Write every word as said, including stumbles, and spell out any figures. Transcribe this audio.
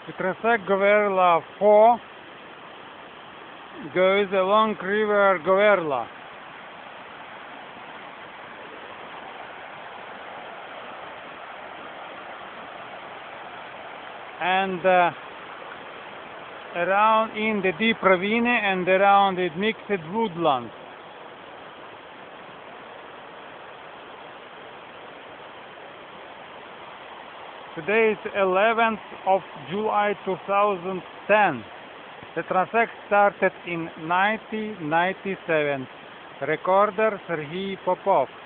The transect Goverla four goes along river Goverla. And uh, around in the deep ravine and around the mixed woodland. Today is eleventh of July two thousand ten. The transect started in nineteen ninety-seven. Recorder Sergei Popov.